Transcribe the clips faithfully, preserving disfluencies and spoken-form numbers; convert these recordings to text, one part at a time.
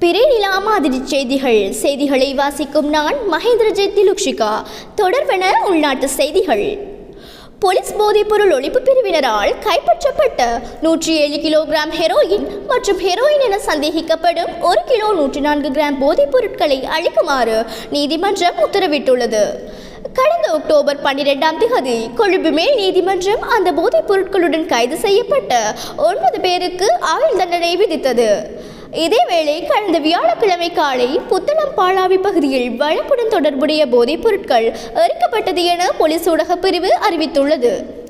பிறைநிலா மாதிரி செய்திகள் செய்திகளை வாசிக்கும் நான் மகேந்திரஜித் திலுக்ஷிகா. தொடர்வன உள்நாட்டு செய்திகள். போலீஸ் போதைப்பொருள் ஒழிப்பு பிரிவினரால் கைப்பற்றப்பட்ட நூற்றி ஏழு கிலோகிராம் ஹெரோயின் மற்றும் ஹெரோயின் என சந்தேகிக்கப்படும் ஒரு கிலோ நூற்றி நான்கு கிராம் போதைப் பொருட்களை அளிக்குமாறு நீதிமன்றம் உத்தரவிட்டுள்ளது. கடந்த அக்டோபர் பன்னிரெண்டாம் தேதி கொழும்பு மேல் நீதிமன்றம் அந்த போதைப் பொருட்களுடன் கைது செய்யப்பட்ட ஒன்பது பேருக்கு ஆயுள் தண்டனை விதித்தது. இதேவேளை கடந்த வியாழக்கிழமை காலை புத்தளம் பாலாவி பகுதியில் வழக்குடன் தொடர்புடைய போதைப் பொருட்கள் எரிக்கப்பட்டது என போலீஸ் ஊடகப் பிரிவு அறிவித்துள்ளது.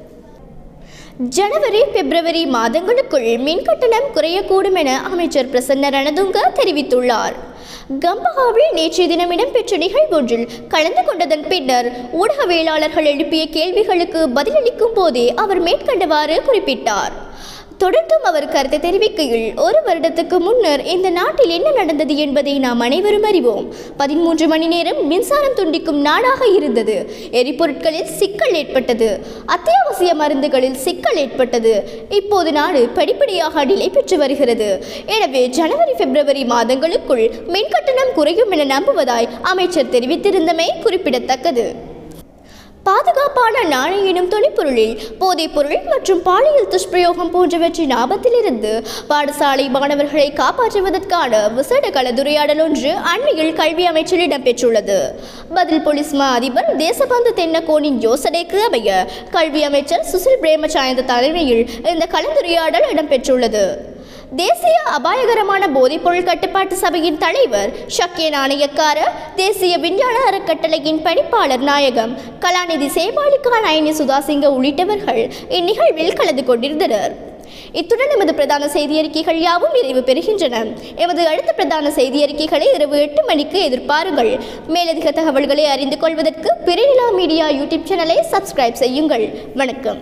ஜனவரி பிப்ரவரி மாதங்களுக்குள் மின் கட்டணம் குறையக்கூடும் என அமைச்சர் பிரசன்ன ரணதுங்க தெரிவித்துள்ளார். கம்பஹாவில் நேற்றைய தினம் இடம்பெற்ற நிகழ்வொன்றில் கலந்து கொண்டதன் பின்னர் ஊடகவியலாளர்கள் எழுப்பிய கேள்விகளுக்கு பதிலளிக்கும் போதே அவர் மேற்கண்டவாறு குறிப்பிட்டார். தொடர்ந்தும் அவர் கருத்தை தெரிவிக்கையில், ஒரு வருடத்துக்கு முன்னர் இந்த நாட்டில் என்ன நடந்தது என்பதை நாம் அனைவரும் அறிவோம். பதிமூன்று மணி நேரம் மின்சாரம் துண்டிக்கும் நாடாக இருந்தது. எரிபொருட்களில் சிக்கல் ஏற்பட்டது. அத்தியாவசிய மருந்துகளில் சிக்கல் ஏற்பட்டது. இப்போது நாடு படிப்படியாக நிலை பெற்று வருகிறது. எனவே ஜனவரி பிப்ரவரி மாதங்களுக்குள் மின் கட்டணம் குறையும் என நம்புவதாய் அமைச்சர் தெரிவித்திருந்தமை குறிப்பிடத்தக்கது. பாதுகாப்பான நாணயம் எனும் துணைப்பொருளில் போதைப் பொருள் மற்றும் பாலியல் துஷ்பிரயோகம் போன்றவற்றின் ஆபத்திலிருந்து பாடசாலை மாணவர்களை காப்பாற்றுவதற்கான விசேட கலந்துரையாடல் ஒன்று அண்மையில் கல்வி அமைச்சில் இடம்பெற்றுள்ளது. பதில் போலீஸ் மா அதிபர் தேசபந்து தென்னகோனின் யோசனைக்கு அமைய கல்வி அமைச்சர் சுசில் பிரேமசாயந்த தலைமையில் இந்த கலந்துரையாடல் இடம்பெற்றுள்ளது. தேசிய அபாயகரமான போதைப்பொருள் கட்டுப்பாட்டு சபையின் தலைவர் ஷக்கிய நாணயக்கார, தேசிய விஞ்ஞான அறக்கட்டளையின் பணிப்பாளர் நாயகம் கலாநிதி சேபாலிகா நயனி சுதாசிங்க உள்ளிட்டவர்கள் இந்நிகழ்வில் கலந்து கொண்டிருந்தனர். இத்துடன் எமது பிரதான செய்தி அறிக்கைகள் யாவும் நிறைவு பெறுகின்றன. எமது அடுத்த பிரதான செய்தி அறிக்கைகளை இரவு எட்டு மணிக்கு எதிர்பாருங்கள். மேலதிக தகவல்களை அறிந்து கொள்வதற்கு பிறைநிலா மீடியா யூடியூப் சேனலை சப்ஸ்கிரைப் செய்யுங்கள். வணக்கம்.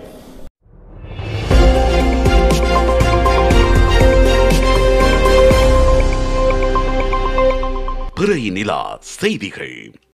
பிறைநிலா செய்திகள்.